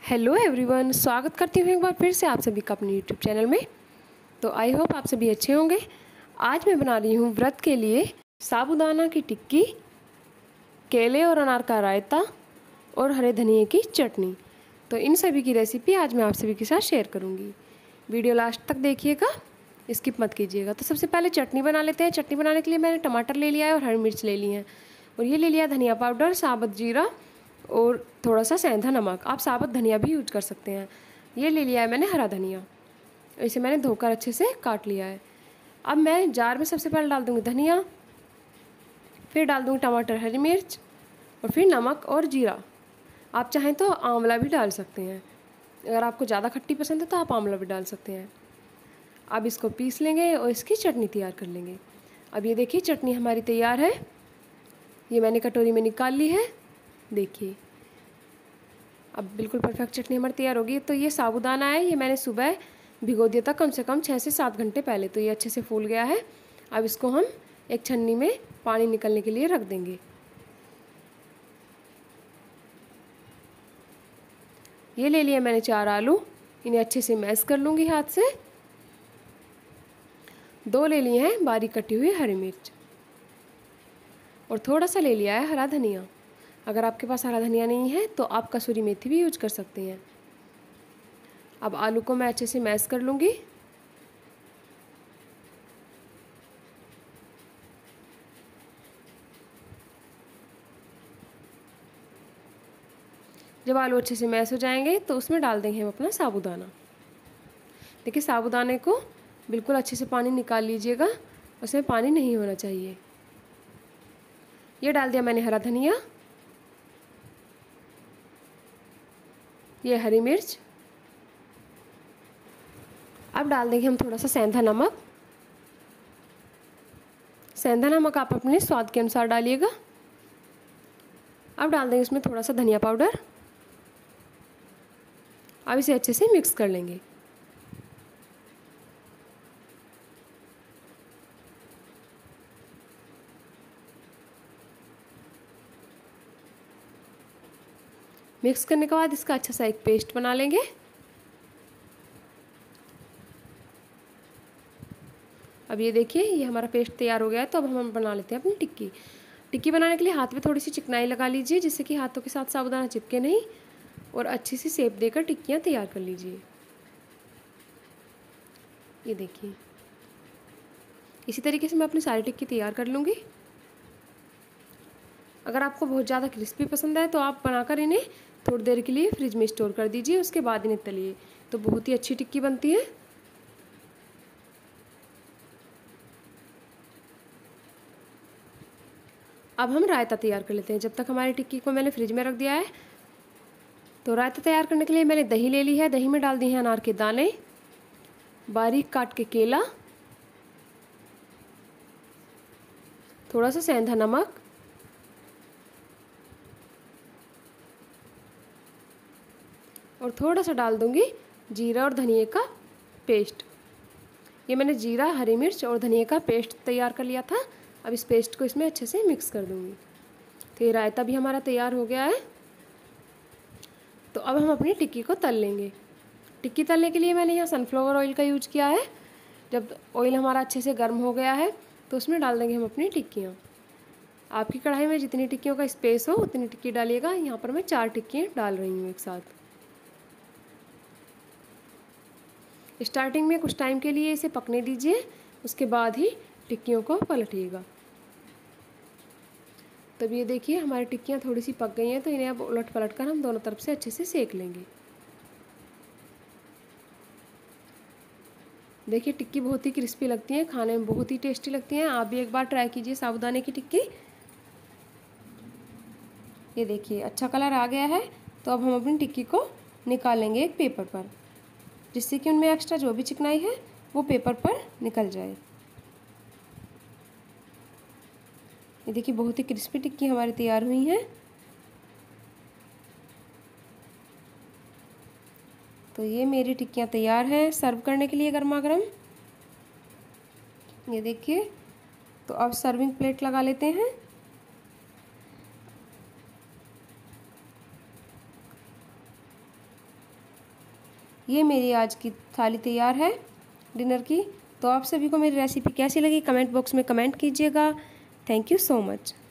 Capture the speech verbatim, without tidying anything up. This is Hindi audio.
हेलो एवरीवन, स्वागत करती हूँ एक बार फिर से आप सभी का अपने यूट्यूब चैनल में। तो आई होप आप सभी अच्छे होंगे। आज मैं बना रही हूँ व्रत के लिए साबूदाना की टिक्की, केले और अनार का रायता और हरे धनिए की चटनी। तो इन सभी की रेसिपी आज मैं आप सभी के साथ शेयर करूँगी। वीडियो लास्ट तक देखिएगा, स्किप मत कीजिएगा। तो सबसे पहले चटनी बना लेते हैं। चटनी बनाने के लिए मैंने टमाटर ले लिया है और हरी मिर्च ले ली है, और ये ले लिया धनिया पाउडर, साबुत जीरा और थोड़ा सा सेंधा नमक। आप साबुत धनिया भी यूज कर सकते हैं। ये ले लिया है मैंने हरा धनिया, इसे मैंने धोकर अच्छे से काट लिया है। अब मैं जार में सबसे पहले डाल दूँगी धनिया, फिर डाल दूँगी टमाटर, हरी मिर्च और फिर नमक और जीरा। आप चाहें तो आंवला भी डाल सकते हैं, अगर आपको ज़्यादा खट्टी पसंद है तो आप आंवला भी डाल सकते हैं। अब इसको पीस लेंगे और इसकी चटनी तैयार कर लेंगे। अब ये देखिए चटनी हमारी तैयार है, ये मैंने कटोरी में निकाल ली है। देखिए अब बिल्कुल परफेक्ट चटनी हमारी तैयार होगी। तो ये साबूदाना है, ये मैंने सुबह भिगो दिया था कम से कम छः से सात घंटे पहले। तो ये अच्छे से फूल गया है। अब इसको हम एक छन्नी में पानी निकलने के लिए रख देंगे। ये ले लिया मैंने चार आलू, इन्हें अच्छे से मैश कर लूँगी हाथ से। दो ले लिए हैं बारीक कटी हुई हरी मिर्च, और थोड़ा सा ले लिया है हरा धनिया। अगर आपके पास हरा धनिया नहीं है तो आप कसूरी मेथी भी यूज कर सकते हैं। अब आलू को मैं अच्छे से मैश कर लूँगी। जब आलू अच्छे से मैश हो जाएंगे तो उसमें डाल देंगे हम अपना साबूदाना। देखिए साबूदाने को बिल्कुल अच्छे से पानी निकाल लीजिएगा, उसमें पानी नहीं होना चाहिए। ये डाल दिया मैंने हरा धनिया, ये हरी मिर्च। अब डाल देंगे हम थोड़ा सा सेंधा नमक। सेंधा नमक आप अपने स्वाद के अनुसार डालिएगा। अब डाल देंगे इसमें थोड़ा सा धनिया पाउडर। अब इसे अच्छे से मिक्स कर लेंगे। मिक्स करने के बाद इसका अच्छा सा एक पेस्ट बना लेंगे। अब ये देखिए ये हमारा पेस्ट तैयार हो गया है। तो अब हम बना लेते हैं अपनी टिक्की। टिक्की बनाने के लिए हाथ में थोड़ी सी चिकनाई लगा लीजिए, जिससे कि हाथों के साथ साबूदाना चिपके नहीं, और अच्छी सी शेप देकर टिक्कियाँ तैयार कर लीजिए। ये देखिए इसी तरीके से मैं अपनी सारी टिक्की तैयार कर लूँगी। अगर आपको बहुत ज़्यादा क्रिस्पी पसंद है तो आप बनाकर इन्हें थोड़ी देर के लिए फ्रिज में स्टोर कर दीजिए, उसके बाद इन्हें तलिए तो बहुत ही अच्छी टिक्की बनती है। अब हम रायता तैयार कर लेते हैं। जब तक हमारी टिक्की को मैंने फ्रिज में रख दिया है, तो रायता तैयार करने के लिए मैंने दही ले ली है। दही में डाल दिए हैं अनार के दाने, बारीक काट के केला, थोड़ा सा सेंधा नमक, और थोड़ा सा डाल दूंगी जीरा और धनिए का पेस्ट। ये मैंने जीरा, हरी मिर्च और धनिए का पेस्ट तैयार कर लिया था। अब इस पेस्ट को इसमें अच्छे से मिक्स कर दूंगी। तो ये रायता भी हमारा तैयार हो गया है। तो अब हम अपनी टिक्की को तल लेंगे। टिक्की तलने के लिए मैंने यहाँ सनफ्लावर ऑयल का यूज किया है। जब ऑयल हमारा अच्छे से गर्म हो गया है तो उसमें डाल देंगे हम अपनी टिक्कियाँ। आपकी कढ़ाई में जितनी टिक्कियों का स्पेस हो उतनी टिक्की डालिएगा। यहाँ पर मैं चार टिक्कियाँ डाल रही हूँ एक साथ। स्टार्टिंग में कुछ टाइम के लिए इसे पकने दीजिए, उसके बाद ही टिक्कियों को पलटिएगा। तब ये देखिए हमारी टिक्कियाँ थोड़ी सी पक गई हैं, तो इन्हें अब उलट पलट कर हम दोनों तरफ से अच्छे से सेक लेंगे। देखिए टिक्की बहुत ही क्रिस्पी लगती है, खाने में बहुत ही टेस्टी लगती हैं। आप भी एक बार ट्राई कीजिए साबूदाने की टिक्की। ये देखिए अच्छा कलर आ गया है। तो अब हम अपनी टिक्की को निकालेंगे एक पेपर पर, जिससे कि उनमें एक्स्ट्रा जो भी चिकनाई है वो पेपर पर निकल जाए। ये देखिए बहुत ही क्रिस्पी टिक्की हमारी तैयार हुई है। तो ये मेरी टिक्कियाँ तैयार हैं सर्व करने के लिए गर्मा गर्म। ये देखिए, तो अब सर्विंग प्लेट लगा लेते हैं। ये मेरी आज की थाली तैयार है डिनर की। तो आप सभी को मेरी रेसिपी कैसी लगी कमेंट बॉक्स में कमेंट कीजिएगा। Thank you so much.